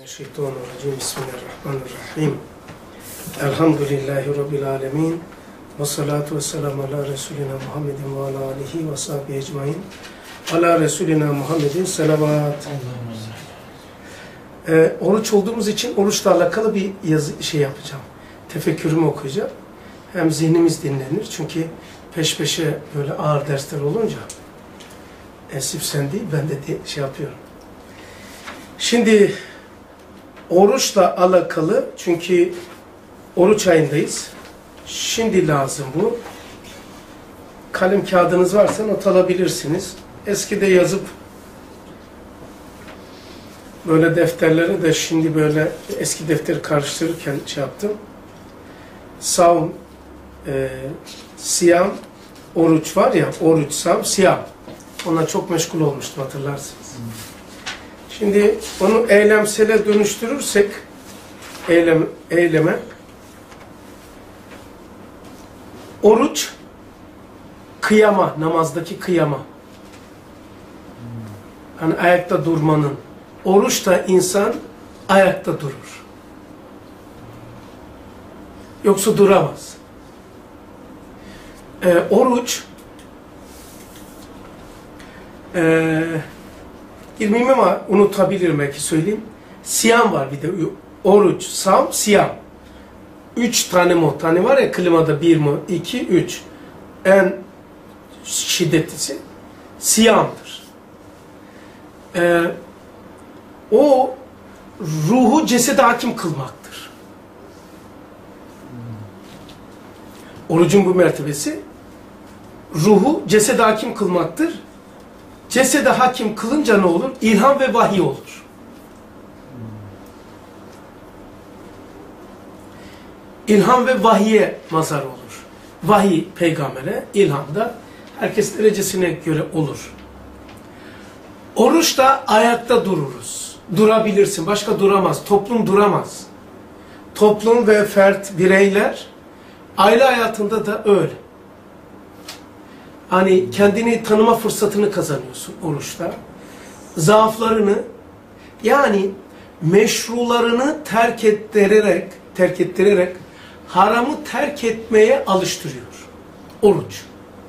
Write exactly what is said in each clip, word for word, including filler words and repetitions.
Şeytanirracim. Bismillahirrahmanirrahim. Elhamdülillahi Rabbil alemin. Ve salatu ve selamu ala Resulina Muhammedin ve ala alihi ve sahbihi ecmain. Ala Resulina Muhammedin selavat. Ee, oruç olduğumuz için oruçla alakalı bir yazı şey yapacağım. Tefekkürümü okuyacağım. Hem zihnimiz dinlenir. Çünkü peş peşe böyle ağır dersler olunca esif sen değil, ben de şey yapıyorum. Şimdi oruçla alakalı, çünkü oruç ayındayız. Şimdi lazım bu. Kalem kağıdınız varsa not alabilirsiniz. Eskide yazıp böyle defterleri de şimdi böyle eski defteri karıştırırken şey yaptım. Savm, e, siyam, oruç var ya, oruç, savm, siyam. Ona çok meşgul olmuştum, hatırlarsınız. Şimdi onu eylemsele dönüştürürsek, eylem, eyleme, oruç, kıyama, namazdaki kıyama. Hani ayakta durmanın. Oruç da insan ayakta durur. Yoksa duramaz. Ee, oruç, ee, ilmimi ama unutabilirim belki söyleyeyim. Siyam var bir de. Oruç, savm, siyam. Üç tane mod. Tane var ya klimada, bir mod, iki, üç. En şiddetlisi siyamdır. Ee, o ruhu cesede hakim kılmaktır. Orucun bu mertebesi ruhu cesede hakim kılmaktır. Cesede hakim kılınca ne olur? İlham ve vahiy olur. İlham ve vahiye mazhar olur. Vahiy peygambere, ilham da herkes derecesine göre olur. Oruçta ayakta dururuz. Durabilirsin. Başka duramaz. Toplum duramaz. Toplum ve fert, bireyler aile hayatında da öyle. Hani kendini tanıma fırsatını kazanıyorsun oruçta. Zaaflarını, yani meşrularını terk ettirerek, terk ettirerek haramı terk etmeye alıştırıyor. Oruç.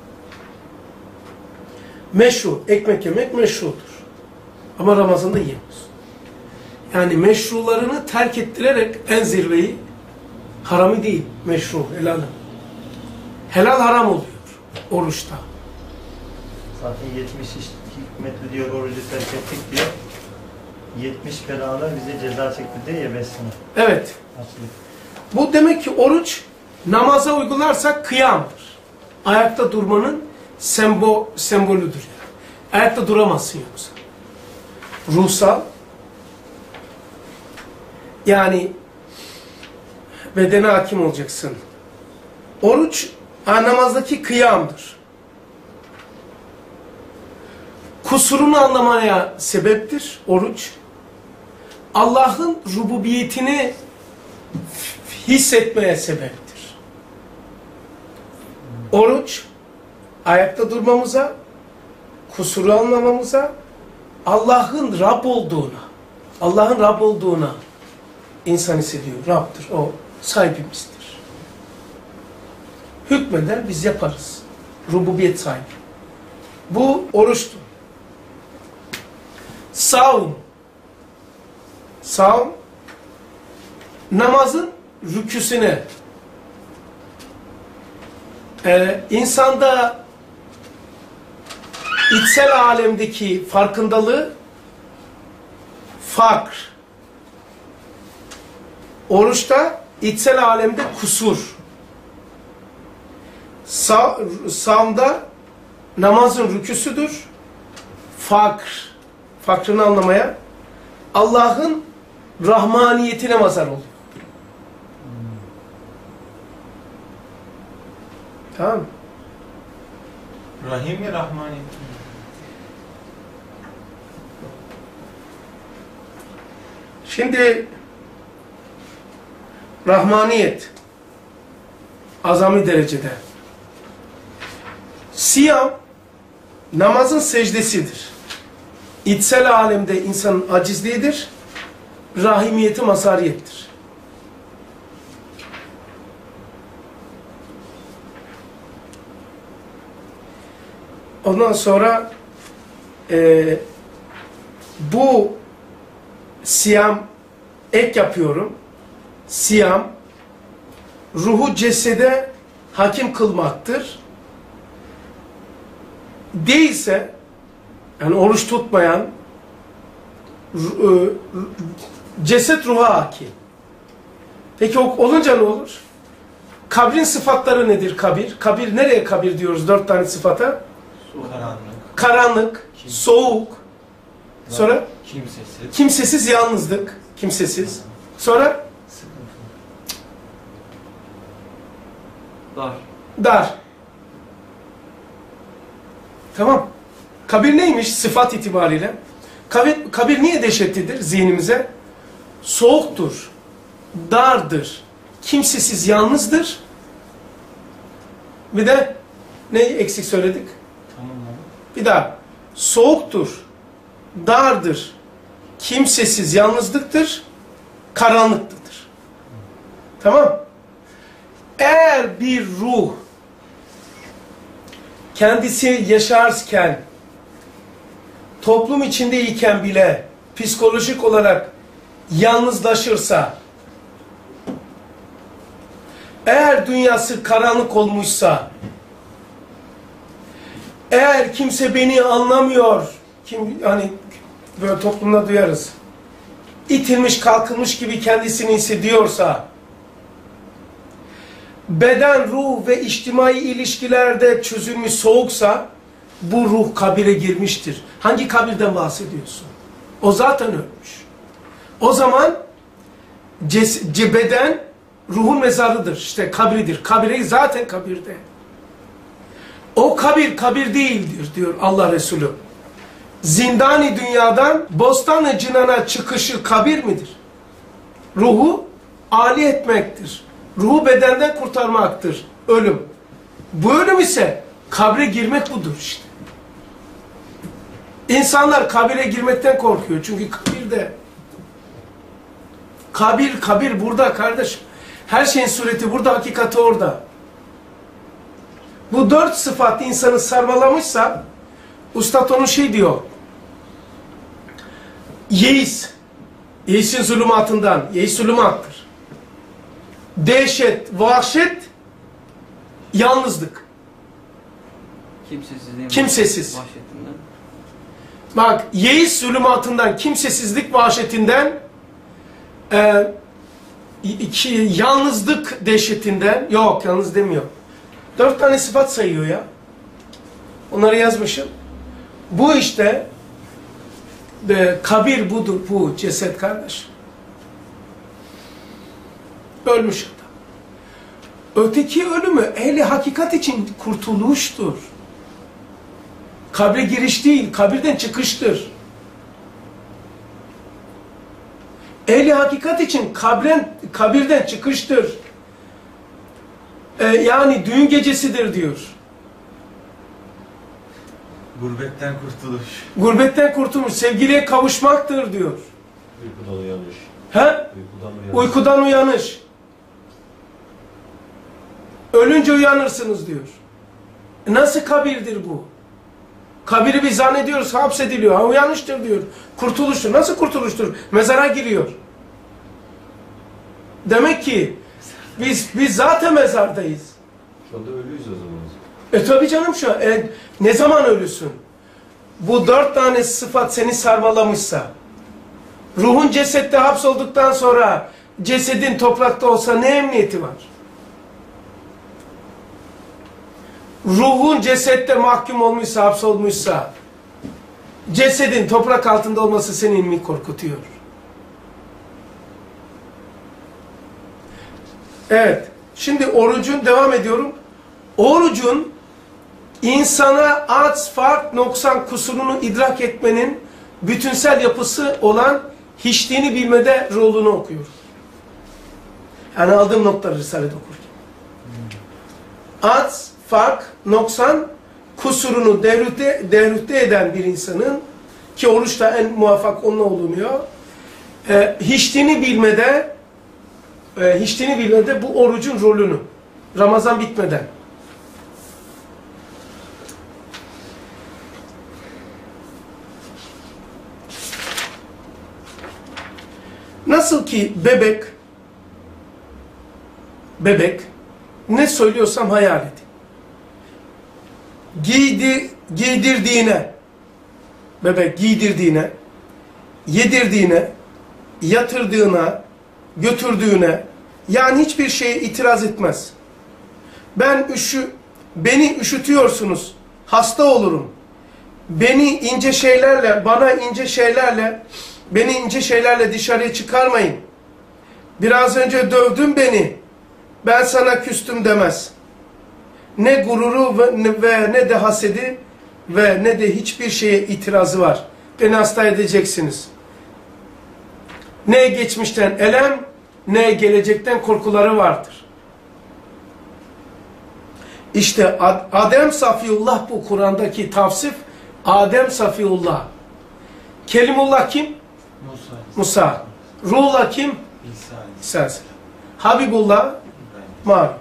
Meşru, ekmek yemek meşrudur. Ama Ramazan'da yiyemiyoruz. Yani meşrularını terk ettirerek en zirveyi, haramı değil, meşru, helal. Helal haram oluyor oruçta. Zaten yetmiş hikmetli diyor, orucu terk ettik diyor. yetmiş belalar bize ceza çekti diye ya beş sene. Evet. Açlık. Bu demek ki oruç namaza uygularsak kıyamdır. Ayakta durmanın sembol, sembolüdür. Yani. Ayakta duramazsın yoksa. Ruhsal, yani bedene hakim olacaksın. Oruç namazdaki kıyamdır. Kusurunu anlamaya sebeptir oruç. Allah'ın rububiyetini hissetmeye sebeptir. Oruç, ayakta durmamıza, kusuru anlamamıza, Allah'ın Rab olduğuna, Allah'ın Rab olduğuna insan hissediyor. Rab'dır, o sahibimizdir. Hükmeder, biz yaparız. Rububiyet sahibi. Bu oruçtur. Savm. Savm, namazın rüküsüne, ee, insanda içsel alemdeki farkındalığı, fakr. Oruçta içsel alemde kusur. Sa savmda namazın rüküsüdür. Fakr. Fakrını anlamaya, Allah'ın rahmaniyetine mazhar oluyor. Tamam mı? Rahim mi, rahmaniyet mi? Şimdi rahmaniyet azami derecede. Siyam namazın secdesidir. İçsel alemde insanın acizliğidir. rahimiyeti mazhariyettir. Ondan sonra e, bu siyam ek yapıyorum. Siyam ruhu cesede hakim kılmaktır. Değilse yani oruç tutmayan ceset ruha hakim. Peki olunca ne olur? Kabrin sıfatları nedir kabir? Kabir nereye kabir diyoruz dört tane sıfata? Karanlık. Karanlık, Kim? soğuk, sonra Kimsesiz. kimsesiz yalnızlık, kimsesiz. Sonra Sıkıntı. Dar. dar. Tamam. Kabir neymiş sıfat itibariyle? Kabir, kabir niye dehşetlidir zihnimize? Soğuktur, dardır, kimsesiz yalnızdır. Bir de neyi eksik söyledik? Tamam abi. Bir daha. Soğuktur, dardır, kimsesiz yalnızlıktır, karanlıktadır. Tamam. Eğer bir ruh kendisi yaşarken, toplum içindeyken bile psikolojik olarak yalnızlaşırsa, eğer dünyası karanlık olmuşsa, eğer kimse beni anlamıyor, kim hani böyle toplumda duyarız, itilmiş kalkılmış gibi kendisini hissediyorsa, beden, ruh ve içtimai ilişkilerde çözülmüş soğuksa, bu ruh kabire girmiştir. Hangi kabirden bahsediyorsun? O zaten ölmüş. O zaman beden ruhun mezarıdır. İşte kabridir. Kabire zaten kabirde. O kabir kabir değildir diyor Allah Resulü. Zindani dünyadan Bostan-ı Cinan'a çıkışı kabir midir? Ruhu âli etmektir. Ruhu bedenden kurtarmaktır. Ölüm. Bu ölüm ise kabre girmek budur işte. İnsanlar kabire girmekten korkuyor. Çünkü kabirde. Kabir, kabir burada kardeşim. Her şeyin sureti burada, hakikati orada. Bu dört sıfat insanı sarmalamışsa, Üstad onun şey diyor. Yeis. Yeis'in zulümatından. Yeis zulümattır. Dehşet, vahşet, yalnızlık. Kimsesizliğin Kimsesiz. vahşetinden. Bak, yeis zulümatından, kimsesizlik vahşetinden, e, iki, yalnızlık dehşetinden, yok yalnız demiyor. Dört tane sıfat sayıyor ya. Onları yazmışım. Bu işte, e, kabir budur, bu ceset kardeş. Ölmüş adam. Öteki ölümü ehli hakikat için kurtuluştur. Kabre giriş değil, kabirden çıkıştır. Ehli hakikat için kabren, kabirden çıkıştır. Ee, yani düğün gecesidir diyor. Gurbetten kurtuluş. Gurbetten kurtulmuş, sevgiliye kavuşmaktır diyor. Uykudan uyanış. He? Uykudan uyanış. Uykudan uyanış. Ölünce uyanırsınız diyor. E nasıl kabirdir bu? Kabiri biz zannediyoruz, hapsediliyor. Ha, uyanıştır diyor. Kurtuluştur. Nasıl kurtuluştur? Mezara giriyor. Demek ki biz biz zaten mezardayız. Şu anda ölüyüz o zaman. E tabi canım şu an. E, ne zaman ölüsün? Bu dört tane sıfat seni sarmalamışsa, ruhun cesette hapsolduktan sonra cesedin toprakta olsa ne emniyeti var? Ruhun cesette mahkum olmuşsa, hapsolmuşsa, cesedin toprak altında olması seni mi korkutuyor? Evet. Şimdi orucun, devam ediyorum. Orucun insana ats, fark, noksan, kusurunu idrak etmenin bütünsel yapısı olan hiçliğini bilmede rolünü okuyor. Yani aldığım notları Risale'de okurken. Ats, fark, noksan, kusurunu devrüte, devrüte eden bir insanın, ki oruçta en muvaffak onunla olunuyor, e, hiçliğini bilmede e, hiçliğini bilmede bu orucun rolünü Ramazan bitmeden. Nasıl ki bebek bebek ne söylüyorsam hayal et. Giydi, giydirdiğine bebek giydirdiğine, yedirdiğine, yatırdığına, götürdüğüne, yani hiçbir şeye itiraz etmez. Ben üşü, beni üşütüyorsunuz, hasta olurum. Beni ince şeylerle, bana ince şeylerle, beni ince şeylerle dışarıya çıkarmayın. Biraz önce dövdün beni, ben sana küstüm demez. Ne gururu ve, ve ne de hasedi ve ne de hiçbir şeye itirazı var. Beni hasta edeceksiniz. Ne geçmişten elem, ne gelecekten korkuları vardır. İşte Adem Safiyullah, bu Kur'an'daki tavsif, Adem Safiyullah. Kelimullah kim? Musa. Musa. Ruhullah kim? İsa. İsa. Habibullah, malum.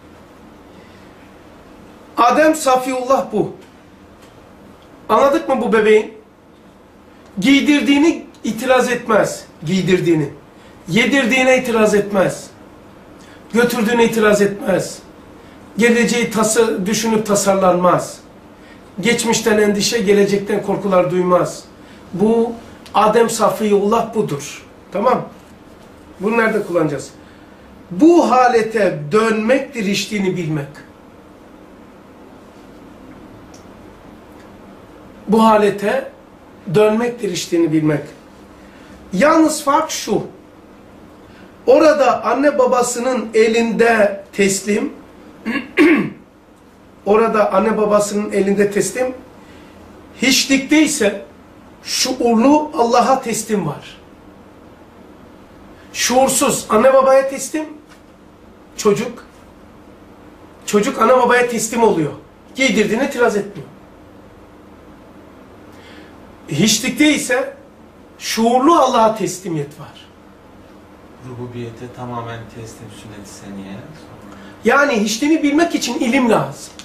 Adem Safiyullah bu. Anladık mı bu bebeğin? Giydirdiğini itiraz etmez. Giydirdiğini. Yedirdiğine itiraz etmez. Götürdüğüne itiraz etmez. Geleceği tası, düşünüp tasarlanmaz. Geçmişten endişe, gelecekten korkular duymaz. Bu Adem Safiyullah budur. Tamam. Bunu nerede kullanacağız? Bu halete dönmektir içtiğini bilmek. Bu halete dönmektir içtiğini bilmek. Yalnız fark şu. Orada anne babasının elinde teslim, orada anne babasının elinde teslim, hiçlikte ise şuurlu Allah'a teslim var. Şuursuz anne babaya teslim, çocuk, çocuk anne babaya teslim oluyor. Giydirdiğine itiraz etmiyor. Hiçlikte ise şuurlu Allah'a teslimiyet var. Rububiyete tamamen teslim, sünnet-i seniye. Yani hiçliğini bilmek için ilim lazım.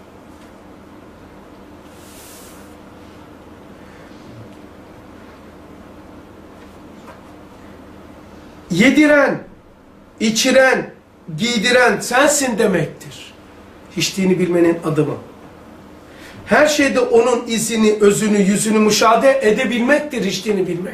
Yediren, içiren, giydiren sensin demektir. Hiçliğini bilmenin adımı. Her şeyde onun izini, özünü, yüzünü müşahede edebilmektir hiçliğini bilmek.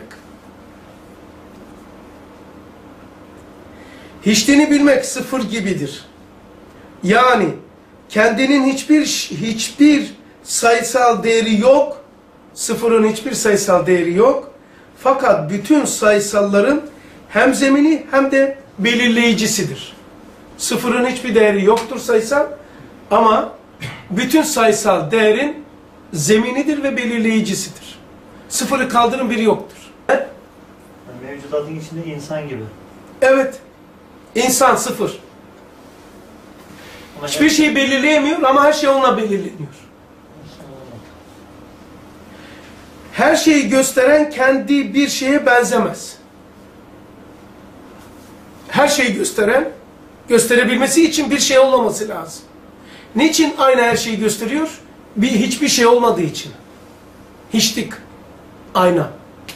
Hiçliğini bilmek sıfır gibidir. Yani kendinin hiçbir hiçbir sayısal değeri yok. Sıfırın hiçbir sayısal değeri yok. Fakat bütün sayısalların hem zemini hem de belirleyicisidir. Sıfırın hiçbir değeri yoktur sayısal ama bütün sayısal değerin zeminidir ve belirleyicisidir. Sıfırı kaldırın biri yoktur. Yani mevcudatın içinde insan gibi. Evet. İnsan sıfır. Ama Hiçbir şeyi belirleyemiyor ama her şey onunla belirleniyor. Her şeyi gösteren kendi bir şeye benzemez. Her şeyi gösteren, gösterebilmesi için bir şey olmaması lazım. Niçin aynı her şeyi gösteriyor? Bir, hiçbir şey olmadığı için. Hiçlik. Ayna.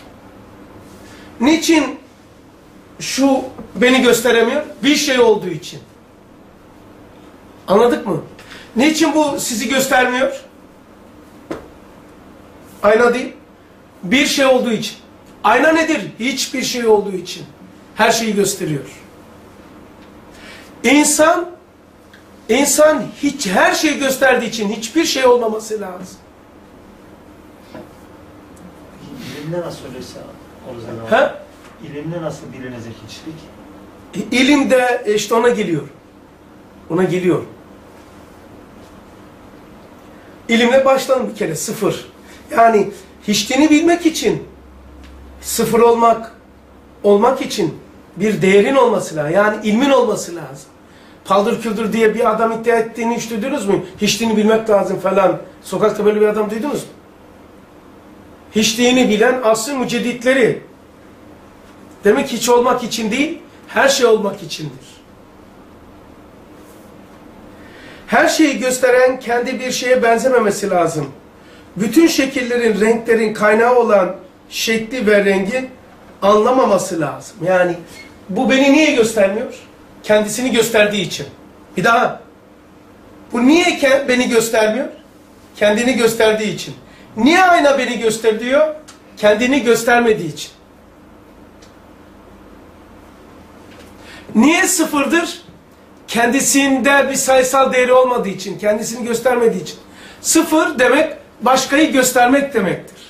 Niçin şu beni gösteremiyor? Bir şey olduğu için. Anladık mı? Niçin bu sizi göstermiyor? Ayna değil. Bir şey olduğu için. Ayna nedir? Hiçbir şey olduğu için. Her şeyi gösteriyor. İnsan, insan hiç her şeyi gösterdiği için hiçbir şey olmaması lazım. İlimde nasıl öyleyse o He? İlimde nasıl bilinecek hiçlik? İlim de işte ona geliyor. Ona geliyor. İlimle başlanın bir kere sıfır. Yani hiçliğini bilmek için sıfır olmak olmak için bir değerin olması lazım. Yani ilmin olması lazım. Paldır küldür diye bir adam iddia ettiğini hiç duydunuz mu? Hiçliğini bilmek lazım falan. Sokakta böyle bir adam duydunuz mu? Hiçliğini bilen asr-ı mücedditleri. Demek hiç olmak için değil, her şey olmak içindir. Her şeyi gösteren kendi bir şeye benzememesi lazım. Bütün şekillerin, renklerin kaynağı olan şekli ve rengi anlamaması lazım. Yani bu beni niye göstermiyor? Kendisini gösterdiği için. Bir daha. Bu niye beni göstermiyor? Kendini gösterdiği için. Niye ayna beni gösteriyor? Kendini göstermediği için. Niye sıfırdır? Kendisinde bir sayısal değeri olmadığı için, kendisini göstermediği için. Sıfır demek, başkayı göstermek demektir.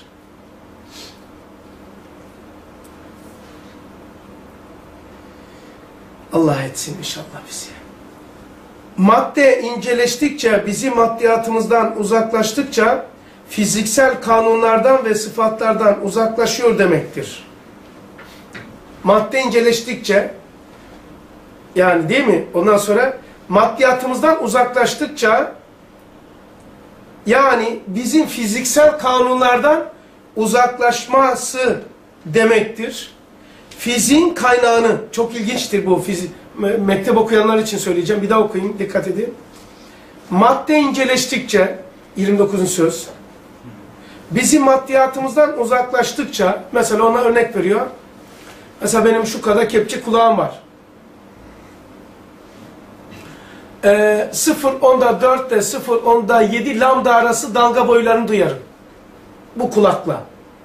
Allah etsin inşallah bizi. Madde inceleştikçe, bizi maddiyatımızdan uzaklaştıkça, fiziksel kanunlardan ve sıfatlardan uzaklaşıyor demektir. Madde inceleştikçe, yani değil mi? Ondan sonra maddiyatımızdan uzaklaştıkça, yani bizim fiziksel kanunlardan uzaklaşması demektir. Fiziğin kaynağını, çok ilginçtir bu fizik, mektep okuyanlar için söyleyeceğim, bir daha okuyayım, dikkat edin. Madde inceleştikçe, yirmi dokuzuncu söz, bizim maddiyatımızdan uzaklaştıkça, mesela ona örnek veriyor, mesela benim şu kadar kepçe kulağım var. Ee, sıfır onda dört ile sıfır onda yedi lambda arası dalga boylarını duyarım. Bu kulakla.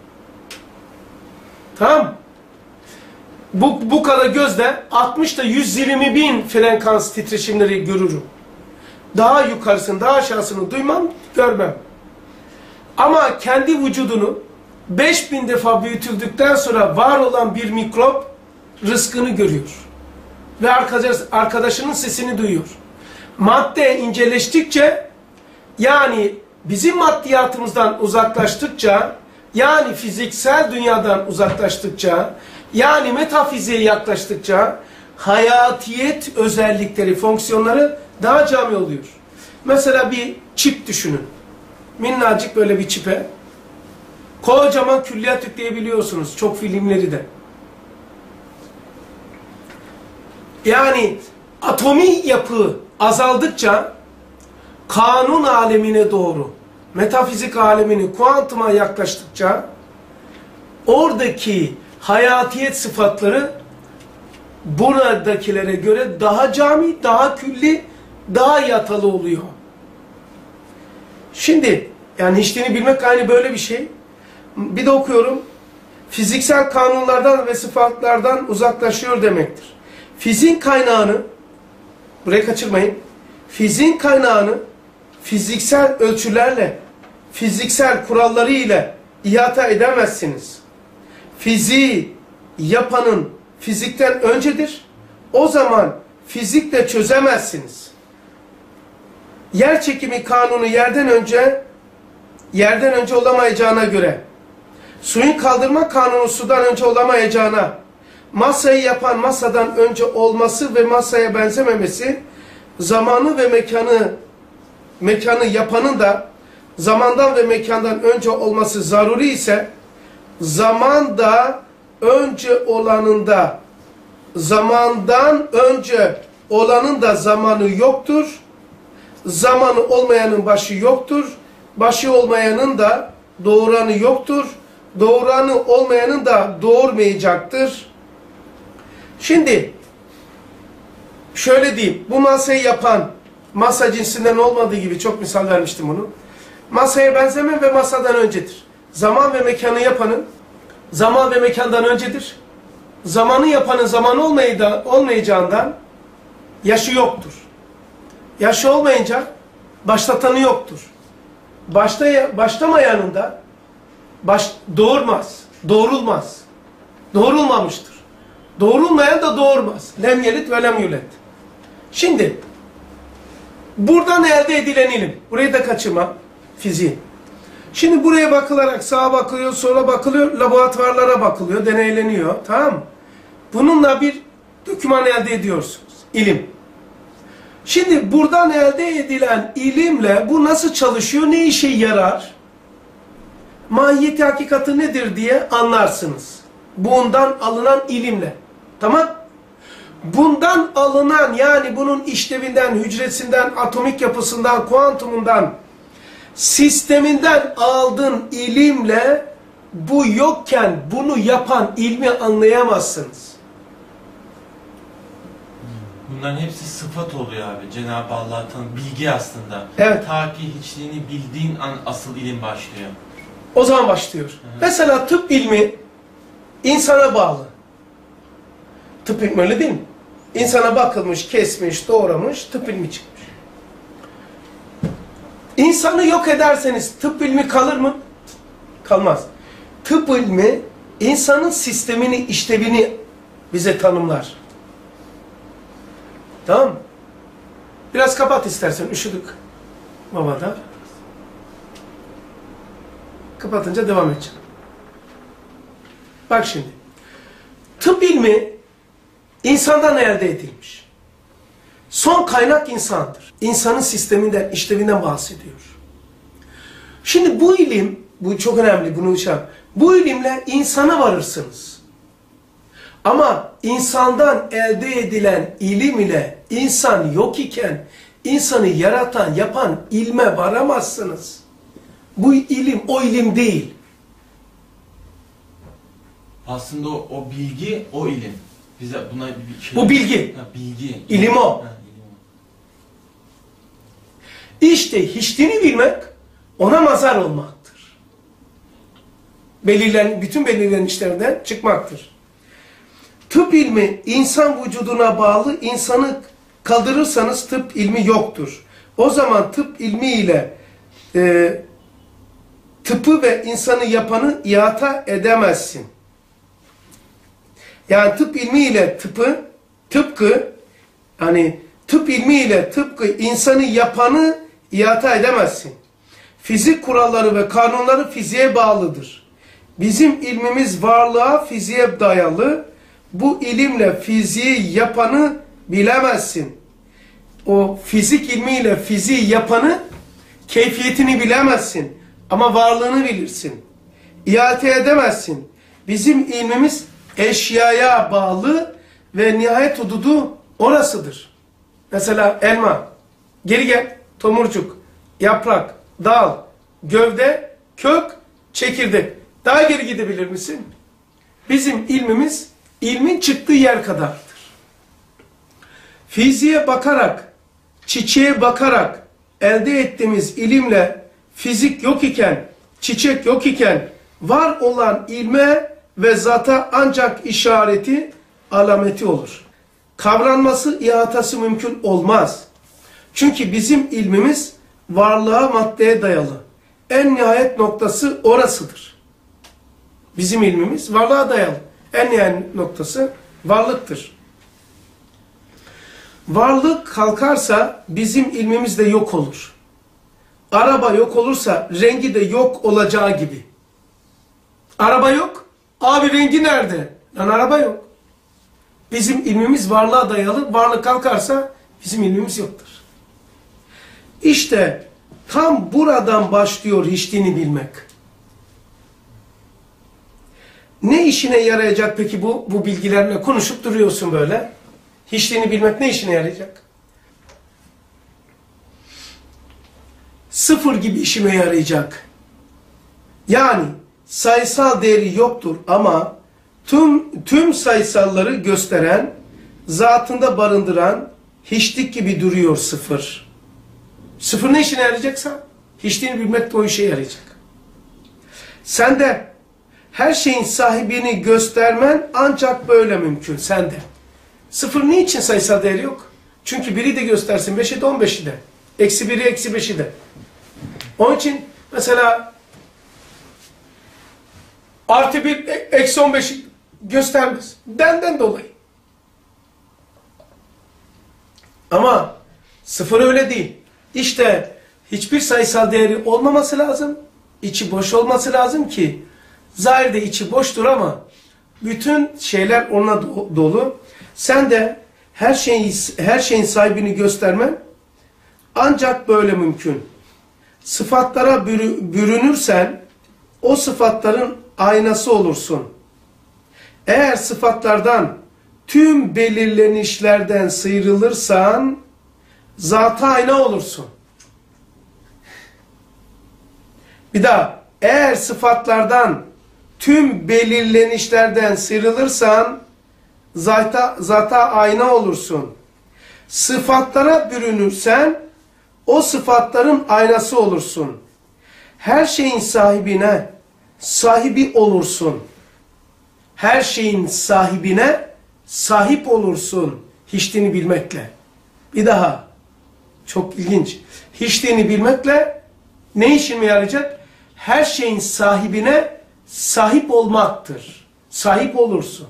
Tamam. Bu, bu kadar gözle altmış ile yüz yirmi bin frekans titreşimleri görürüm. Daha yukarısını, daha aşağısını duymam, görmem. Ama kendi vücudunu beş bin defa büyütüldükten sonra var olan bir mikrop rızkını görüyor. Ve arkadaşının sesini duyuyor. Madde inceleştikçe, yani bizim maddiyatımızdan uzaklaştıkça, yani fiziksel dünyadan uzaklaştıkça, yani metafiziğe yaklaştıkça, hayatiyet özellikleri, fonksiyonları daha cami oluyor. Mesela bir çip düşünün. Minnacık böyle bir çipe kocaman külliyat yükleyebiliyorsunuz. Çok filmleri de. Yani atomi yapı azaldıkça kanun alemine doğru, metafizik alemini, kuantuma yaklaştıkça oradaki hayatiyet sıfatları buradakilere göre daha cami, daha külli, daha yatalı oluyor. Şimdi yani hiçliğini bilmek aynı böyle bir şey. Bir de okuyorum. Fiziksel kanunlardan ve sıfatlardan uzaklaşıyor demektir. Fiziğin kaynağını, burayı kaçırmayın, fiziğin kaynağını fiziksel ölçülerle, fiziksel kuralları ile ihata edemezsiniz. Fiziği yapanın fizikten öncedir. O zaman fizikle çözemezsiniz. Yer çekimi kanunu yerden önce yerden önce olamayacağına göre, suyun kaldırma kanunu sudan önce olamayacağına, masayı yapan masadan önce olması ve masaya benzememesi, zamanı ve mekanı mekanı yapanın da zamandan ve mekandan önce olması zaruri ise, zaman da önce olanın da zamandan önce olanın da zamanı yoktur. Zamanı olmayanın başı yoktur. Başı olmayanın da doğuranı yoktur. Doğuranı olmayanın da doğurmayacaktır. Şimdi şöyle diyeyim, bu masayı yapan masa cinsinden olmadığı gibi çok misal vermiştim bunu. Masaya benzeme ve masadan öncedir. Zaman ve mekanı yapanın zaman ve mekandan öncedir. Zamanı yapanın zaman olmayacağından yaşı yoktur. Yaşı olmayınca başlatanı yoktur. Başta, başlamayanın da baş, doğurmaz, doğrulmaz. Doğrulmamıştır. Doğrulmayan da doğurmaz. Lem yelit ve lem yulet. Şimdi buradan elde edilen ilim. Burayı da kaçırma. Fiziği. Şimdi buraya bakılarak sağa bakılıyor, sola bakılıyor, laboratuvarlara bakılıyor, deneyleniyor. Tamam mı? Bununla bir doküman elde ediyorsunuz. İlim. Şimdi buradan elde edilen ilimle bu nasıl çalışıyor, ne işe yarar, mahiyeti hakikati nedir diye anlarsınız. Bundan alınan ilimle. Tamam? Bundan alınan, yani bunun işlevinden, hücresinden, atomik yapısından, kuantumundan, sisteminden aldığın ilimle bu yokken bunu yapan ilmi anlayamazsınız. Bunların hepsi sıfat oluyor abi. Cenab-ı Allah'tan bilgi aslında. Evet. Ta ki hiçliğini bildiğin an asıl ilim başlıyor. O zaman başlıyor. Hı. Mesela tıp ilmi insana bağlı. Tıp ilmi öyle değil mi? İnsana bakılmış, kesmiş, doğramış, tıp ilmi çıkmış. İnsanı yok ederseniz tıp ilmi kalır mı? Kalmaz. Tıp ilmi insanın sistemini, işlevini bize tanımlar. Tamam mı? Biraz kapat istersen, üşüdük babada. Kapatınca devam edeceğim. Bak şimdi. Tıp ilmi insandan elde edilmiş. Son kaynak insandır. İnsanın sisteminden, işlevinden bahsediyor. Şimdi bu ilim, bu çok önemli, bunu uçar. Bu ilimle insana varırsınız. Ama insandan elde edilen ilim ile insan yok iken insanı yaratan, yapan ilme varamazsınız. Bu ilim o ilim değil. Aslında o, o bilgi o ilim. Bize buna bir şey... Bu bilgi. Ha, bilgi. İlim o. Ha, ilim o. İşte hiçliğini bilmek ona mazhar olmaktır. Belirlen, bütün belirlenişlerden çıkmaktır. Tıp ilmi insan vücuduna bağlı, insanı kaldırırsanız tıp ilmi yoktur. O zaman tıp ilmi ile e, tıpı ve insanı yapanı ihata edemezsin. Yani tıp ilmi ile tıpı, tıpkı, hani tıp ilmi ile tıpkı insanı yapanı ihata edemezsin. Fizik kuralları ve kanunları fiziğe bağlıdır. Bizim ilmimiz varlığa, fiziğe dayalı. Bu ilimle fiziği yapanı bilemezsin. O fizik ilmiyle fiziği yapanı, keyfiyetini bilemezsin. Ama varlığını bilirsin. İhate edemezsin. Bizim ilmimiz eşyaya bağlı ve nihayet hududu orasıdır. Mesela elma, geri gel, tomurcuk, yaprak, dal, gövde, kök, çekirdek. Daha geri gidebilir misin? Bizim ilmimiz ilmin çıktığı yer kadardır. Fiziğe bakarak, çiçeğe bakarak elde ettiğimiz ilimle fizik yok iken, çiçek yok iken var olan ilme ve zata ancak işareti, alameti olur. Kavranması, ihatası mümkün olmaz. Çünkü bizim ilmimiz varlığa, maddeye dayalı. En nihayet noktası orasıdır. Bizim ilmimiz varlığa dayalı. En nihayet noktası varlıktır. Varlık kalkarsa bizim ilmimiz de yok olur. Araba yok olursa rengi de yok olacağı gibi. Araba yok. Abi rengi nerede? Lan araba yok. Bizim ilmimiz varlığa dayalı. Varlık kalkarsa bizim ilmimiz yoktur. İşte tam buradan başlıyor hiçliğini bilmek. Ne işine yarayacak peki bu, bu bilgilerle konuşup duruyorsun böyle? Hiçliğini bilmek ne işine yarayacak? Sıfır gibi işime yarayacak. Yani sayısal değeri yoktur ama tüm, tüm sayısalları gösteren, zatında barındıran hiçlik gibi duruyor sıfır. Sıfır ne işine yarayacaksa hiçliğini bilmek de o işe yarayacak. Sen de her şeyin sahibini göstermen ancak böyle mümkün sende. Sıfır niçin sayısal değeri yok? Çünkü biri de göstersin beşi de on beşi de. Eksi biri eksi beşi de. Onun için mesela artı bir eksi on beşi göstermez. Benden dolayı. Ama sıfır öyle değil. İşte hiçbir sayısal değeri olmaması lazım. İçi boş olması lazım ki zahirde içi boştur ama bütün şeyler ona dolu. Sen de her şeyin her şeyin sahibini göstermen ancak böyle mümkün. Sıfatlara bürü, bürünürsen o sıfatların aynası olursun. Eğer sıfatlardan tüm belirlenişlerden sıyrılırsan zat-ı ayna olursun. Bir daha, eğer sıfatlardan tüm belirlenişlerden sıyrılırsan zata, zata ayna olursun. Sıfatlara bürünürsen o sıfatların aynası olursun. Her şeyin sahibine sahibi olursun. Her şeyin sahibine sahip olursun. Hiçliğini bilmekle. Bir daha. Çok ilginç. Hiçliğini bilmekle ne işime yarayacak? Her şeyin sahibine sahip olmaktır. Sahip olursun.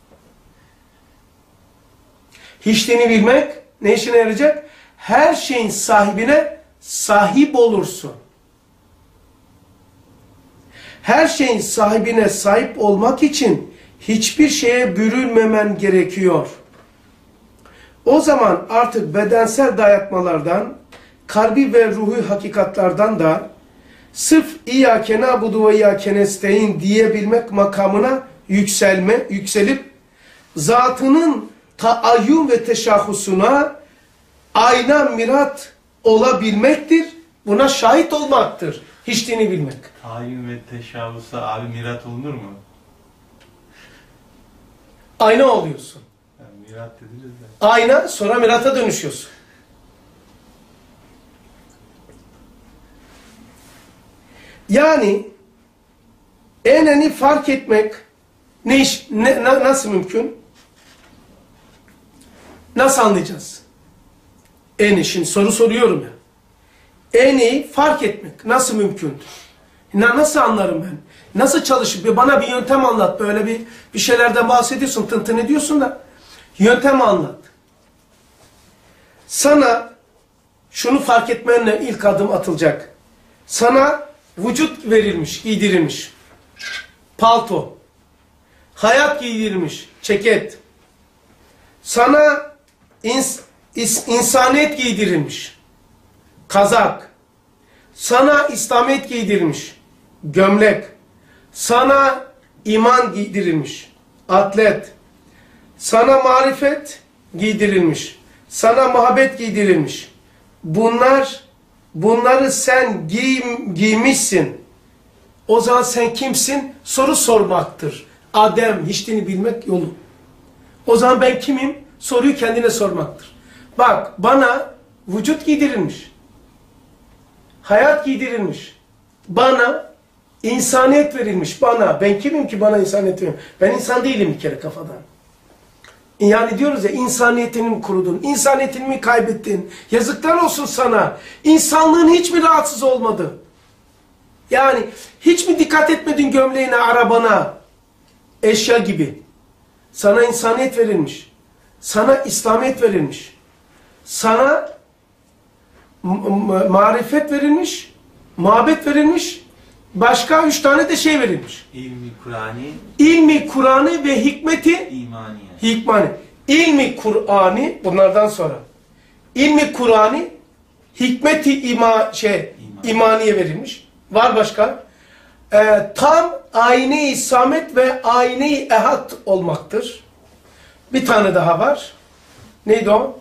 Hiçliğini bilmek ne işine yarayacak? Her şeyin sahibine sahip olursun. Her şeyin sahibine sahip olmak için hiçbir şeye bürünmemen gerekiyor. O zaman artık bedensel dayatmalardan, kalbi ve ruhu hakikatlardan da sırf İyyâke na'budu ve İyyâke nestaîn diyebilmek makamına yükselme, yükselip zatının taayyün ve teşahhusuna ayna mirat olabilmektir. Buna şahit olmaktır. Hiçliğini bilmek. Tayin ve teşavvusa abi mirat olunur mu? Ayna oluyorsun. Yani mirat dediniz de. Ayna, sonra mirata dönüşüyorsun. Yani eneni fark etmek ne iş, ne, na, nasıl mümkün? Nasıl anlayacağız? Eni, şimdi soru soruyorum ya. Eni fark etmek nasıl mümkündür? Na, nasıl anlarım ben? Nasıl çalışıp bana bir yöntem anlat. Böyle bir bir şeylerden bahsediyorsun, tın tın ediyorsun da yöntem anlat. Sana şunu fark etmenle ilk adım atılacak. Sana vücut verilmiş, giydirilmiş. Palto. Hayat giydirilmiş, ceket. Sana ins, is, insaniyet giydirilmiş. Kazak. Sana İslamiyet giydirilmiş. Gömlek. Sana iman giydirilmiş. Atlet. Sana marifet giydirilmiş. Sana muhabbet giydirilmiş. Bunlar, bunları sen giy, giymişsin. O zaman sen kimsin? Soru sormaktır. Adem, hiçliğini bilmek yolu. O zaman ben kimim? Soruyu kendine sormaktır. Bak, bana vücut giydirilmiş. Hayat giydirilmiş. Bana insaniyet verilmiş. Bana. Ben kimim ki bana insaniyet verilmiş? Ben insan değilim bir kere kafadan. Yani diyoruz ya, insaniyetini mi kurudun? İnsaniyetini mi kaybettin? Yazıklar olsun sana. İnsanlığın hiç mi rahatsız olmadı? Yani hiç mi dikkat etmedin gömleğine, arabana? Eşya gibi. Sana insaniyet verilmiş. Sana İslamiyet verilmiş. Sana marifet verilmiş. Muhabbet verilmiş. Başka üç tane de şey verilmiş. İlmi Kur'ani, İlmi Kur'an'ı ve hikmeti imaniye. hikmani. İlmi Kur'an'ı bunlardan sonra. İlmi Kur'an'ı hikmeti ima, şey, İman. imaniye verilmiş. Var başka. Ee, tam ayne-i samet ve ayne-i ehad olmaktır. Bir tane daha var. Neydi o?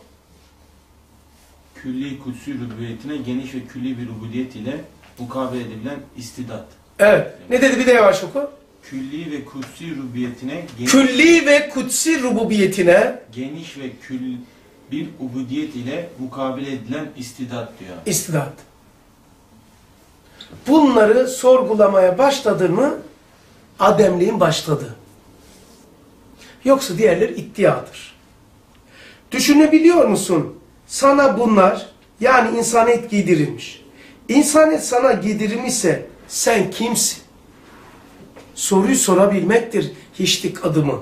Külli kutsi rububiyetine geniş ve külli bir rububiyet ile mukabele edilen istidat. Evet. Ne dedi, bir de yavaş oku. Külli ve kutsi rububiyetine geniş, Külli ve kutsi rububiyetine geniş ve kül bir ubudiyet ile mukabele edilen istidat diyor. istidat. Bunları sorgulamaya başladın mı ademliğin başladı. Yoksa diğerleri iddiadır. Düşünebiliyor musun? Sana bunlar, yani insaniyet giydirilmiş. İnsaniyet sana giydirilmişse sen kimsin? Soruyu sorabilmektir hiçlik adımı.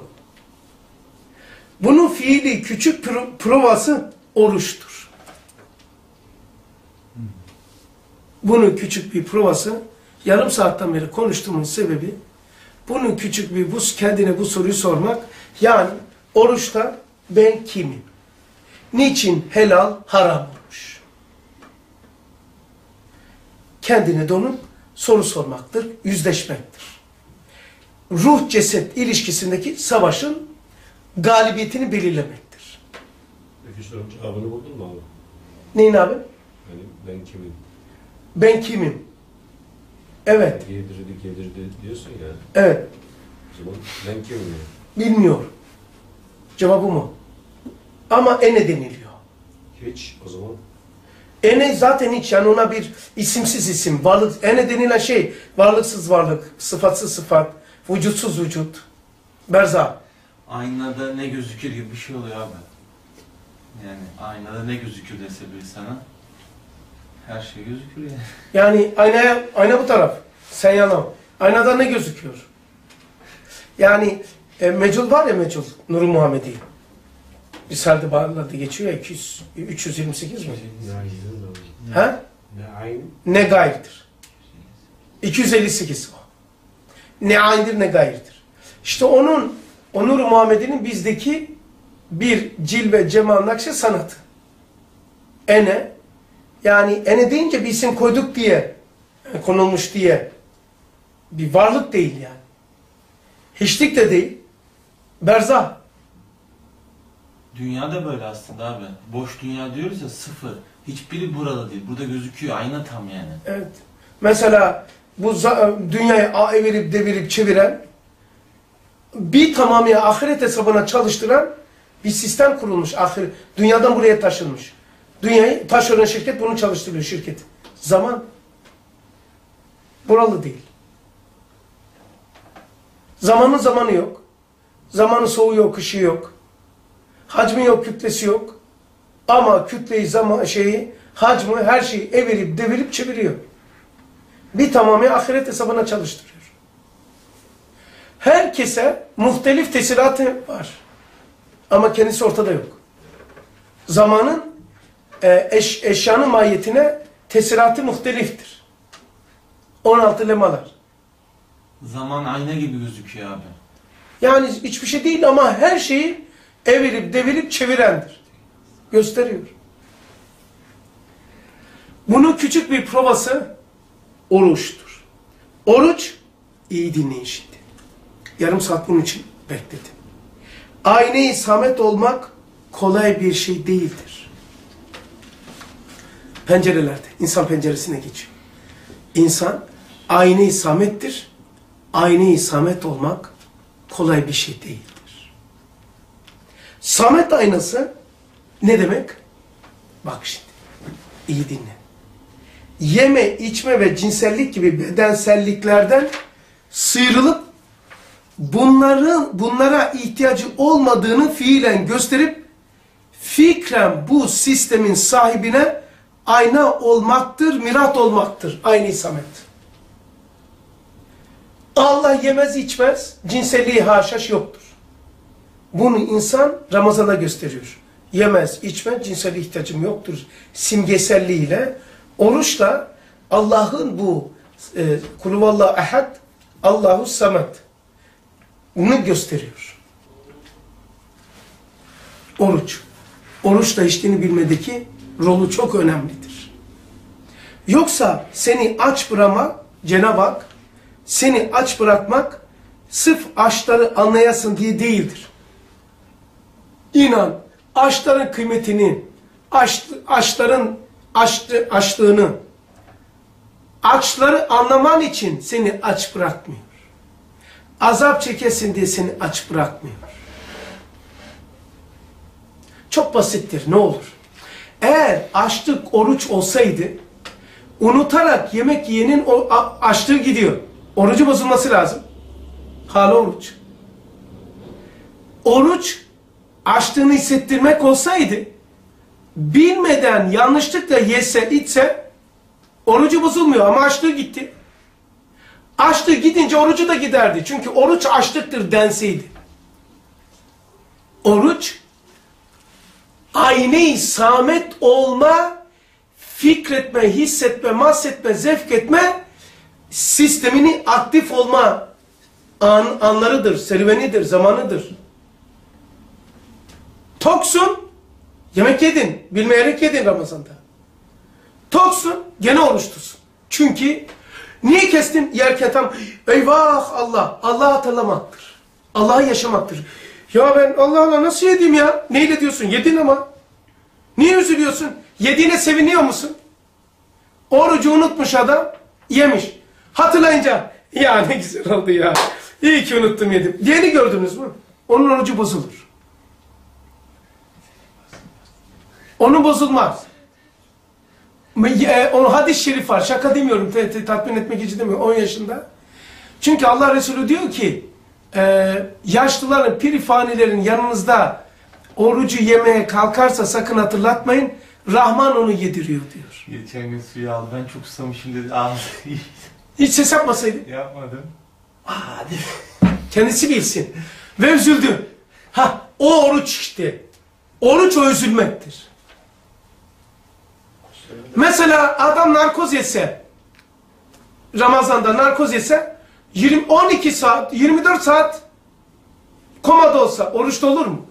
Bunun fiili küçük provası oruçtur. Bunun küçük bir provası, yarım saatten beri konuştuğumun sebebi, bunun küçük bir, bu kendine bu soruyu sormak. Yani oruçta ben kimim? Niçin helal haram olmuş? Kendine donup soru sormaktır, yüzleşmektir. ruh ceset ilişkisindeki savaşın galibiyetini belirlemektir. Peki sorun cevabını buldun mu abi? Neyin abi? Yani ben kimim? Ben kimim? Evet. Yedirdi, yedirdi diyorsun ya. Evet. O zaman ben kimim ya? Bilmiyor. Cevabı mı? Ama ene deniliyor. Hiç o zaman. Ene zaten hiç, yani ona bir isimsiz isim, varlık, ene denilen şey varlıksız varlık, sıfatsız sıfat, vücutsuz vücut, berza. Aynada ne gözükür gibi bir şey oluyor abi. Yani aynada ne gözükür dese biri sana. Her şey gözükür yani. Yani aynaya, ayna bu taraf, sen yana. Aynada ne gözüküyor? Yani e, Mecul var ya, Mecul, Nur-u Muhammedi. Risale-i Bağlar'da geçiyor ya, iki yüz, üç yüz yirmi sekiz mi? Ne aynı abi? Ha? Ne aynı? Ne gayrıdır. iki yüz elli sekiz o. Ne aynıdır ne gayrıdır. İşte onun, o Nur-u Muhammedi'nin bizdeki bir cilve cemal nakşe sanatı. Ene, yani ene deyince bir isim koyduk diye, konulmuş diye bir varlık değil yani. Hiçlik de değil. Berzah. Dünya da böyle aslında abi. Boş dünya diyoruz ya, sıfır. Hiçbiri burada değil. Burada gözüküyor. Ayna tam yani. Evet. Mesela bu dünyayı evirip devirip çeviren, bir tamamıyla ahiret hesabına çalıştıran bir sistem kurulmuş. Ahir, dünyadan buraya taşınmış. Dünyayı taşıran şirket bunu çalıştırıyor, şirket. Zaman buralı değil. Zamanın zamanı yok. Zamanın soğuğu yok, kışı yok. Hacmi yok, kütlesi yok. Ama kütleyi, zaman, şeyi, hacmi, her şeyi evirip devirip çeviriyor. Bir tamamıyla ahiret hesabına çalıştırıyor. Herkese muhtelif tesiratı var. Ama kendisi ortada yok. Zamanın e, eş, eşyanın mahiyetine tesiratı muhteliftir. on altı lemalar. Zaman ayna gibi gözüküyor abi. Yani hiçbir şey değil ama her şeyi evirip devirip çevirendir. Gösteriyor. Bunun küçük bir provası oruçtur. Oruç, iyi dinleyin şimdi. Yarım saat bunun için bekledim. Ayne-i samet olmak kolay bir şey değildir. Pencerelerde, insan penceresine geçiyor. İnsan ayne-i samettir. Ayne-i samet olmak kolay bir şey değildir. Samet aynası ne demek? Bak şimdi, iyi dinle. Yeme, içme ve cinsellik gibi bedenselliklerden sıyrılıp bunların bunlara ihtiyacı olmadığını fiilen gösterip fikren bu sistemin sahibine ayna olmaktır, mirat olmaktır. Ayne-i samet. Allah yemez içmez, cinselliği haşhaş yoktur. Bunu insan Ramazan'da gösteriyor. Yemez, içmez, cinsel ihtiyacım yoktur simgeselliğiyle. Oruçla Allah'ın bu e, Kulüvallahu ehad, Allahu samet bunu gösteriyor. Oruç. Oruçla içtiğini bilmedeki rolü çok önemlidir. Yoksa seni aç bırakmak, Cenab-ı Hak seni aç bırakmak sırf açları anlayasın diye değildir. İnan, açların kıymetini, aç, açların açtı, açlığını, açları anlaman için seni aç bırakmıyor. Azap çekesin diye seni aç bırakmıyor. Çok basittir, ne olur. Eğer açlık oruç olsaydı, unutarak yemek yiyenin o açlığı gidiyor. Orucu bozulması lazım. Hala oruç. Oruç, açlığını hissettirmek olsaydı, bilmeden yanlışlıkla yese, içse, orucu bozulmuyor ama açlığı gitti. Açlığı gidince orucu da giderdi. Çünkü oruç açlıktır denseydi. Oruç, ayne-i samet olma, fikretme, hissetme, mahsetme, zevk etme, sistemini aktif olma an, anlarıdır, serüvenidir, zamanıdır. Toksun, yemek yedin, bilmeyerek yedin Ramazan'da. Toksun, gene oruç tutsun. Çünkü Niye kestin? Yerken tam eyvah Allah. Allah'ı hatırlamaktır. Allah'ı yaşamaktır. Ya ben Allah Allah nasıl yedim ya? Neyle diyorsun? Yedin ama. Niye üzülüyorsun? Yediğine seviniyor musun? Orucu unutmuş adam. Yemiş. Hatırlayınca ya ne güzel oldu ya. İyi ki unuttum yedim. Diyeni gördünüz mü? Onun orucu bozulur. Onun bozulmaz. Onun hadis-i şerif var. Şaka demiyorum. Te, te, tatmin etmek için demiyorum. on yaşında. Çünkü Allah Resulü diyor ki e, yaşlıların, pirifanilerin yanınızda orucu yemeye kalkarsa sakın hatırlatmayın. Rahman onu yediriyor diyor. Geçen gün suyu aldı. Ben çok susamışım dedi. Ağzı Hiç ses yapmasaydı. yapmadım. Hadi. Kendisi bilsin. Ve üzüldü. Ha, o oruç işte. Oruç o üzülmektir. Mesela adam narkoz yese, Ramazan'da narkoz yese, yirmi, on iki saat, yirmi dört saat komada olsa oruçta olur mu?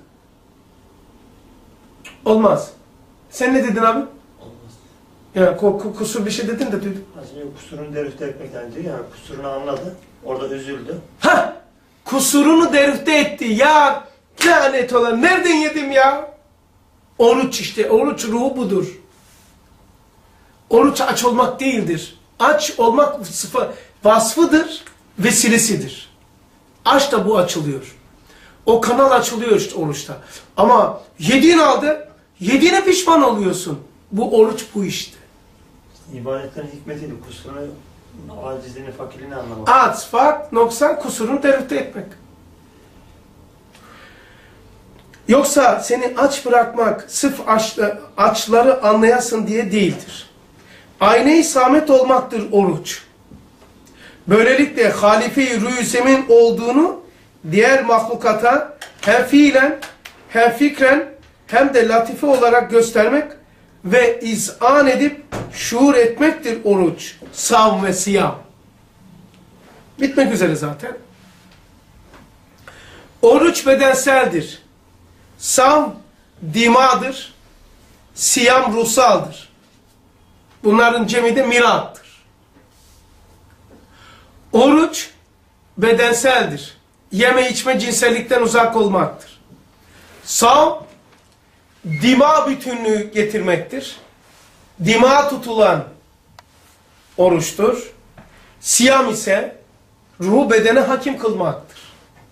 Olmaz. Sen ne dedin abi? Olmaz. Ya kusur bir şey dedin de duydum. Aslında kusurunu derüfte etmekten diyor yani kusurunu anladı. Orada üzüldü. Ha! Kusurunu derüfte etti. Ya lanet olan nereden yedim ya? Oruç işte. Oruç ruhu budur. Oruç aç olmak değildir. Aç olmak sıfır, vasfıdır, vesilesidir. Aç da bu açılıyor. O kanal açılıyor işte oruçta. Ama yediğin aldı, yediğine pişman oluyorsun. Bu oruç bu işte. İbadetlerin hikmetiyle kusurunu, acizliğini, fakirliğini anlamak. Aç, fark, noksan, kusurunu derüfte etmek. Yoksa seni aç bırakmak sırf açlı, açları anlayasın diye değildir. Ayne-i samet olmaktır oruç. Böylelikle halife-i rüyüsemin olduğunu diğer mahlukata hem fiilen hem fikren hem de latife olarak göstermek ve izan edip şuur etmektir oruç, savm ve siyam. Bitmek üzere zaten. Oruç bedenseldir. Savm dimadır. Siyam ruhsaldır. Bunların cemi de mirattır. Oruç bedenseldir. Yeme içme cinsellikten uzak olmaktır. Savm dima bütünlüğü getirmektir. Dima tutulan oruçtur. Siyam ise ruhu bedene hakim kılmaktır.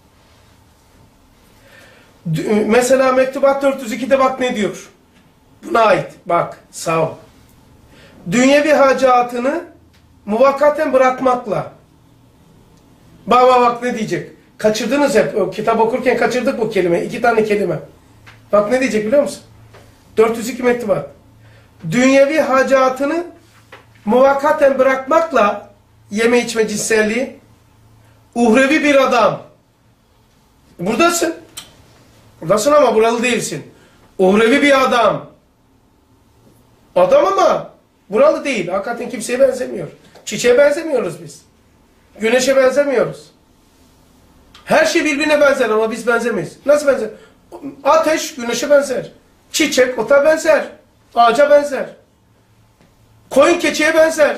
Mesela Mektubat dört yüz iki'de bak ne diyor? Buna ait. Bak savm. Dünyevi hacatını muvakkaten bırakmakla. Bak bak bak ne diyecek? Kaçırdınız hep. O kitap okurken kaçırdık bu kelime. İki tane kelime. Bak ne diyecek biliyor musun? dört yüz iki mektubat. Dünyevi hacatını muvakkaten bırakmakla yeme içme cinselliği uhrevi bir adam. Buradasın. Buradasın ama buralı değilsin. Uhrevi bir adam. Adam ama buralı değil. Hakikaten kimseye benzemiyor. Çiçeğe benzemiyoruz biz. Güneşe benzemiyoruz. Her şey birbirine benzer ama biz benzemeyiz. Nasıl benzer? Ateş güneşe benzer. Çiçek ota benzer. Ağaca benzer. Koyun keçiye benzer.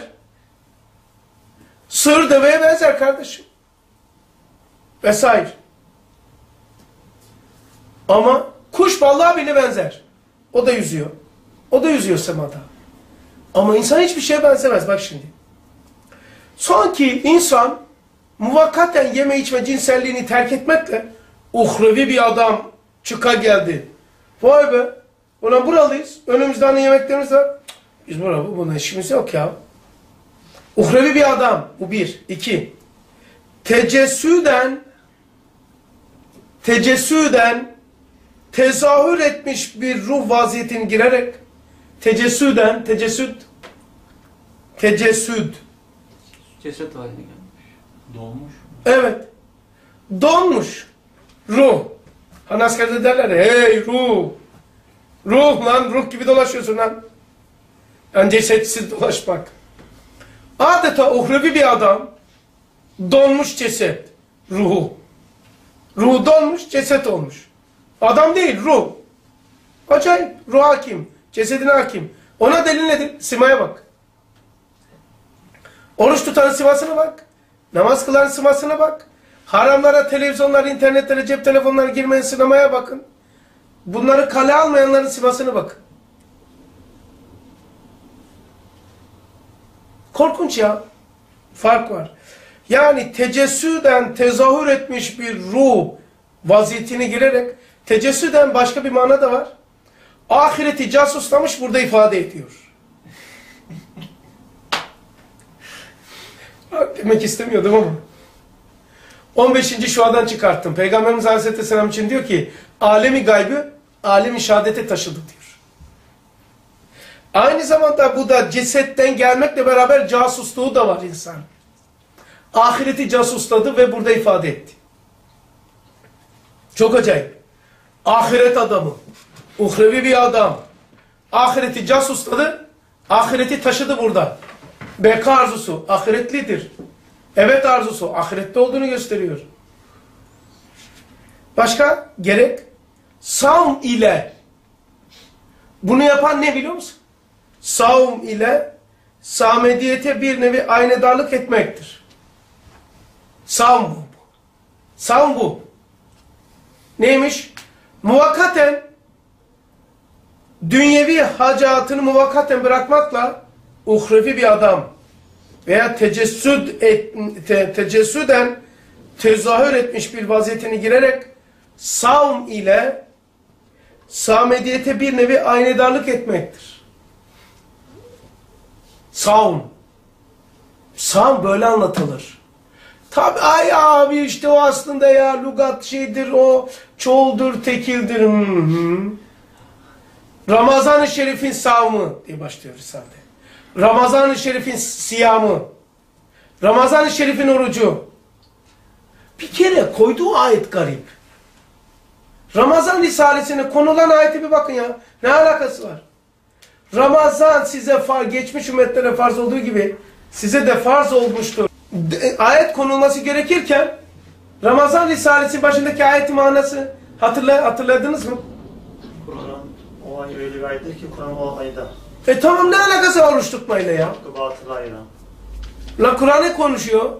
Sığır deveye benzer kardeşim. Vesaire. Ama kuş balığa bile benzer. O da yüzüyor. O da yüzüyor semada. Ama insan hiçbir şeye benzemez. Bak şimdi. Son ki insan muvakkaten yeme içme cinselliğini terk etmekle uhrevi bir adam çıka geldi. Vay be. Ulan buralıyız. Önümüzde hani yemeklerimiz var. Biz burada buna işimiz yok ya. Uhrevi bir adam. Bu bir. İki. Tecessüden tecessüden tezahür etmiş bir ruh vaziyetine girerek tecessüden tecessüd tecessüd Ceset haline gelmiş. Dolmuş. evet donmuş ruh. Hani askerde derler ya, hey ruh ruh lan ruh gibi dolaşıyorsun lan. Yani cesetsiz dolaşmak. Adeta uhrevi bir adam donmuş ceset ruhu. Ruhu donmuş ceset olmuş. Adam değil ruh. Acayip. Ruh hakim. Cesedine hakim. Ona delil nedir? Simaya bak. Oruç tutanın sıvasına bak. Namaz kılanın sıvasına bak. Haramlara, televizyonlara, internetlere, cep telefonlara girmeyin, sinemaya bakın. Bunları kale almayanların sıvasına bakın. Korkunç ya. Fark var. Yani tecessüden tezahür etmiş bir ruh vaziyetine girerek, tecessüden başka bir mana da var. Ahireti casuslamış burada ifade ediyor. Demek istemiyordum ama. on beşinci şuadan çıkarttım. Peygamberimiz Aleyhisselam için diyor ki, alemi gaybı, alemi şehadete taşıdı diyor. Aynı zamanda bu da cesetten gelmekle beraber casusluğu da var insan. Ahireti casusladı ve burada ifade etti. Çok acayip. Ahiret adamı, uhrevi bir adam. Ahireti casusladı, ahireti taşıdı burada. Beka arzusu, ahiretlidir. Evet arzusu, ahirette olduğunu gösteriyor. Başka gerek? Savm ile. Bunu yapan ne biliyor musun? Savm ile samediyete bir nevi aynedarlık etmektir. Savm bu. Savm bu. Neymiş? Muvakkaten dünyevi hacatını muvakkaten bırakmakla uhrevi bir adam veya tecessüd et, te, tecessüden tezahür etmiş bir vaziyetine girerek savm ile samediyete bir nevi aynedarlık etmektir. Savm. Savm böyle anlatılır. Tabi ay abi işte o aslında ya lügat şeydir, o çoğuldur, tekildir. Hı -hı. Ramazan-ı Şerif'in savmı diye başlıyor Risale'de. Ramazan-ı Şerif'in siyamı. Ramazan-ı Şerif'in orucu. Bir kere koyduğu ayet garip. Ramazan Risalesi'ne konulan ayete bir bakın ya. Ne alakası var? Ramazan size far, geçmiş ümmetlere farz olduğu gibi size de farz olmuştur. De, ayet konulması gerekirken Ramazan Risalesi başındaki ayet manası hatırla, hatırladınız mı? Kur'an o ay öyle bir aydır ki Kur'an o ayda. E tamam, ne alakası var oruç tutmayla ya? Hakkı batılı ayıran. La Kur'an konuşuyor.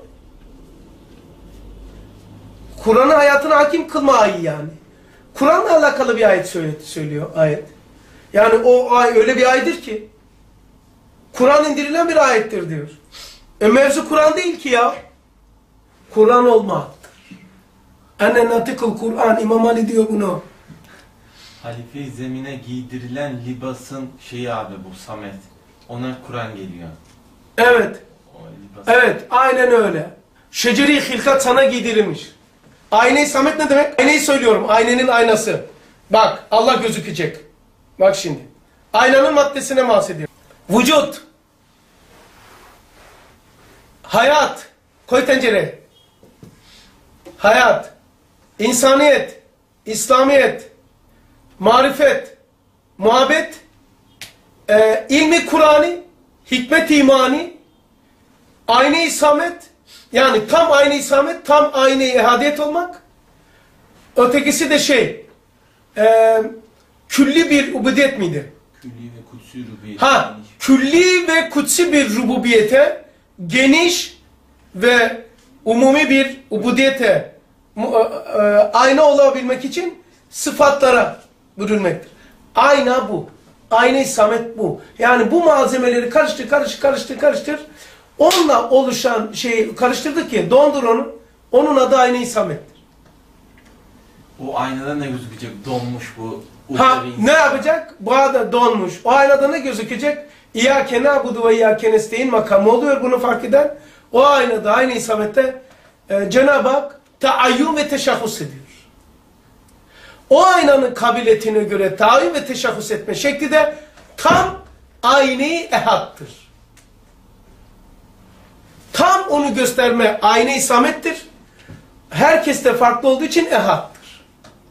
Kur'an'ı hayatına hakim kılma ayı yani. Kur'an'la alakalı bir ayet söylüyor ayet. Yani o ay öyle bir aydır ki Kur'an indirilen bir ayettir diyor. E mevzu Kur'an değil ki ya. Kur'an olmaktır. Ene natikul Kur'an. İmam Ali diyor bunu. Halife-i zemine giydirilen libasın şeyi abi bu Samet. Ona Kur'an geliyor. Evet. O libas. Evet. Aynen öyle. Şeceri hilkat sana giydirilmiş. Ayne-i Samet ne demek? Ayneyi söylüyorum. Aynenin aynası. Bak Allah gözükecek. Bak şimdi. Aynanın maddesine bahsediyor. Vücut. Hayat. Koy tencereye. Hayat. İnsaniyet. İslamiyet. Marifet. Muhabbet. E, ilmi Kur'an'ı. Hikmet imani. Ayne-i Samet. Yani tam ayne-i Samet, tam ayne-i ehadiyet olmak. Ötekisi de şey, e, külli bir ubudiyet miydi? Külli ve kutsi rububiyet. Ha, külli ve kutsi bir rububiyete, geniş ve umumi bir ubudiyete e, e, ayna olabilmek için sıfatlara bürünmektir. Ayna bu. Ayne-i Samet bu. Yani bu malzemeleri karıştır, karıştır, karıştır, karıştır. Onunla oluşan şeyi karıştırdık ki dondur onu. Onun adı Ayne-i Samet'tir. O aynada ne gözükecek? Donmuş bu. Ha, ne yapacak? Bu da donmuş. O aynada ne gözükecek? İyyâke na'budu ve iyyâke nestaîn makamı oluyor, bunu fark eden. O aynada, Ayne-i Samet'te e, Cenab-ı Hak taayyün ve teşahhus ediyor. O aynanın kabiliyetine göre taayyün ve teşahhus etme şekli de tam Ayne-i Ehad'tır. Tam onu gösterme Ayne-i Samet'tir. Herkeste farklı olduğu için ehaddır.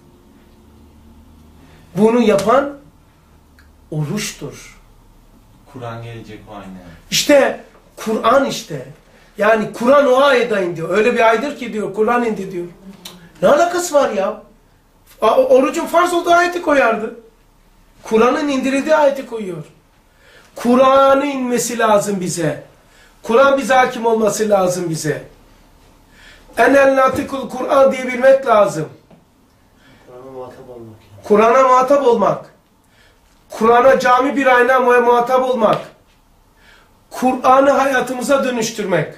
Bunu yapan oruçtur. Kur'an gelecek o aynaya. İşte Kur'an işte. Yani Kur'an o ayda indi. Öyle bir aydır ki diyor Kur'an indi diyor. Ne alakası var ya? Orucun farz olduğu ayeti koyardı. Kur'an'ın indirildiği ayeti koyuyor. Kur'an'ın inmesi lazım bize. Kur'an bize hakim olması lazım bize. Enel natikul Kur'an diyebilmek lazım. Kur'an'a muhatap olmak. Yani. Kur'an'a muhatap olmak. Kur'an'a cami bir ayna ve muhatap olmak. Kur'an'ı hayatımıza dönüştürmek.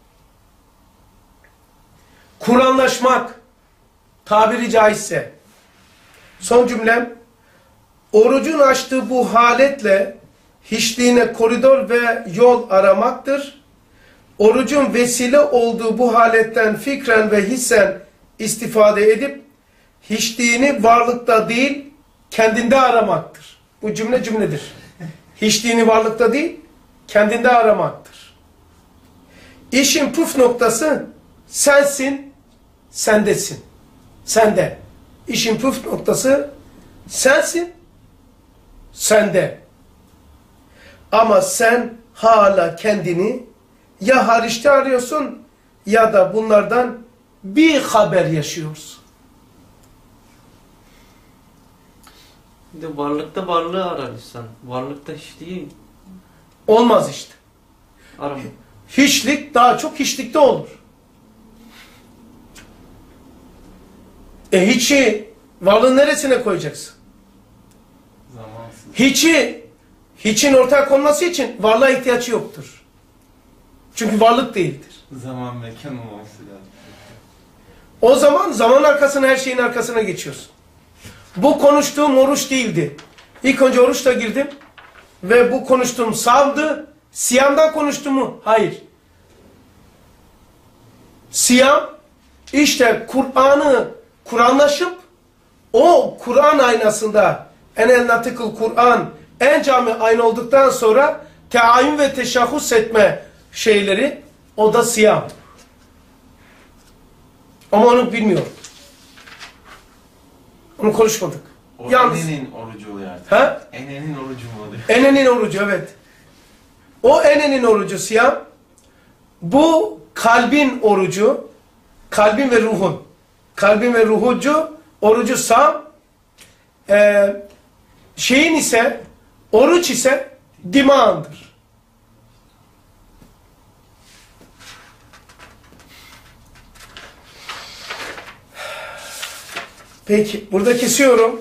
Kur'anlaşmak. Tabiri caizse. Son cümlem. Orucun açtığı bu haletle hiçliğine koridor ve yol aramaktır. Orucun vesile olduğu bu haletten fikren ve hissen istifade edip hiçliğini varlıkta değil kendinde aramaktır. Bu cümle cümledir. Hiçliğini varlıkta değil kendinde aramaktır. İşin püf noktası sensin, sendesin. Sende. İşin püf noktası sensin, sende. Ama sen hala kendini ya hariçte arıyorsun ya da bunlardan bir haber yaşıyorsun. Bir de varlıkta varlığı arar insan. Varlıkta hiçliği Olmaz işte. aramıyor. Hiçlik daha çok hiçlikte olur. E hiçi varlığın neresine koyacaksın? Zamansız. Hiçi, hiçin ortaya konması için varlığa ihtiyaç yoktur. Çünkü varlık değildir. Zaman mekan olması lazım. O zaman zaman arkasına, her şeyin arkasına geçiyorsun. Bu konuştuğum oruç değildi. İlk önce oruçla girdim ve bu konuştuğum savdı. Siyamdan konuştum mu? Hayır. Siyam işte Kur'an'ı Kur'anlaşıp o Kur'an aynasında enel natikul Kur'an en cami ayna olduktan sonra teayyün ve teşahhus etme şeyleri, o da siyam. Ama onu bilmiyorum. Onu konuşmadık. O Yalnız, enenin orucu oluyor artık. ha? Enenin orucu mu oluyor? Enenin orucu, evet. O enenin orucu siyam. Bu kalbin orucu. Kalbin ve ruhun. Kalbin ve ruhucu orucu sam. Ee, şeyin ise oruç ise dimağındır. Peki, burada kesiyorum.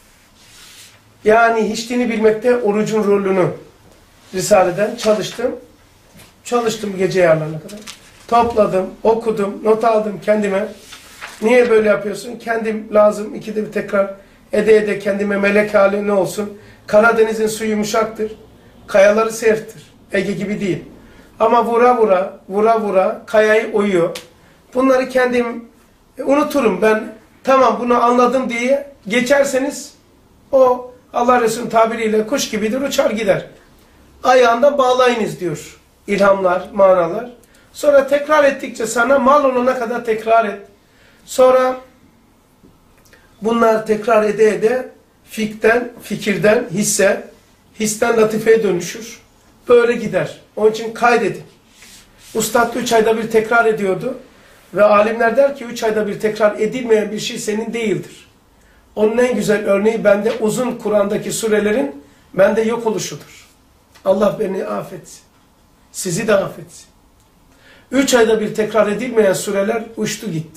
Yani hiçliğini bilmekte orucun rolünü Risale'den çalıştım. Çalıştım gece yarılarına kadar. Topladım, okudum, not aldım kendime. Niye böyle yapıyorsun? Kendim lazım. İkide bir tekrar ede ede kendime melek hali ne olsun? Karadeniz'in suyu yumuşaktır. Kayaları serttir. Ege gibi değil. Ama vura vura, vura vura kayayı oyuyor. Bunları kendim unuturum. Ben tamam bunu anladım diye geçerseniz o Allah Resulü'nün tabiriyle kuş gibidir, uçar gider. Ayağında bağlayınız diyor. İlhamlar, manalar. Sonra tekrar ettikçe sana mal olana kadar tekrar et. Sonra bunlar tekrar ede ede fikten, fikirden hisse, histen latifeye dönüşür. Böyle gider. Onun için kaydedin. Ustad üç ayda bir tekrar ediyordu. Ve alimler der ki üç ayda bir tekrar edilmeyen bir şey senin değildir. Onun en güzel örneği bende uzun Kur'an'daki surelerin bende yok oluşudur. Allah beni affetsin. Sizi de affetsin. Üç ayda bir tekrar edilmeyen sureler uçtu gitti.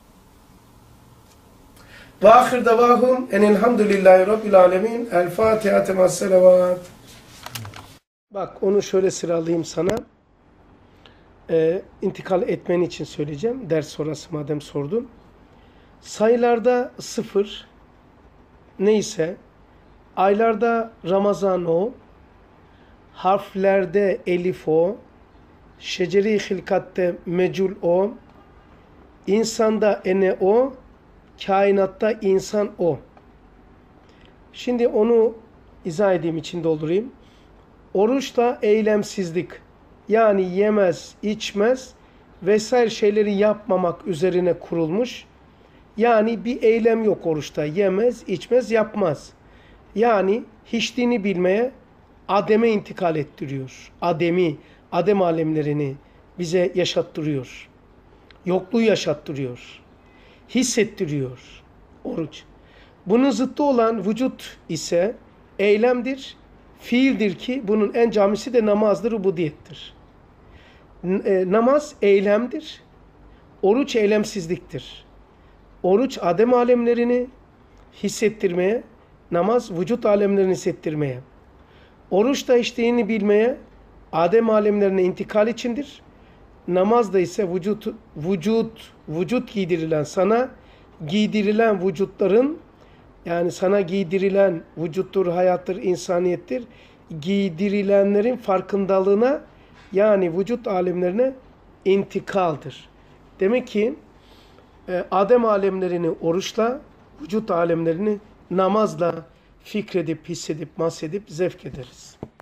Ve ahir davahum enelhamdülillahi rabbil alemin. El Fatiha temas selavat. Bak onu şöyle sıralayayım sana. Ee, intikal etmen için söyleyeceğim. Ders sonrası madem sordun. Sayılarda sıfır neyse, aylarda Ramazan o, harflerde elif o, şeceri hilkatte mecul o, insanda ene o, kainatta insan o. Şimdi onu izah edeyim, için doldurayım. Oruçla eylemsizlik, yani yemez, içmez vesaire şeyleri yapmamak üzerine kurulmuş. Yani bir eylem yok oruçta. Yemez, içmez, yapmaz. Yani hiçliğini bilmeye ademe intikal ettiriyor. Ademi, adem alemlerini bize yaşattırıyor. Yokluğu yaşattırıyor. Hissettiriyor oruç. Bunun zıttı olan vücut ise eylemdir, fiildir ki bunun en camisi de namazdır, ubudiyettir. N- e, namaz eylemdir. Oruç eylemsizliktir. Oruç adem alemlerini hissettirmeye, namaz vücut alemlerini hissettirmeye. Oruç da içtiğini bilmeye, adem alemlerine intikal içindir. Namaz da ise vücut, vücut, vücut giydirilen, sana giydirilen vücutların, yani sana giydirilen vücuttur, hayattır, insaniyettir, giydirilenlerin farkındalığına, yani vücut alemlerine intikaldır. Demek ki e, adem alemlerini oruçla, vücut alemlerini namazla fikredip, hissedip, mahsedip, zevk ederiz.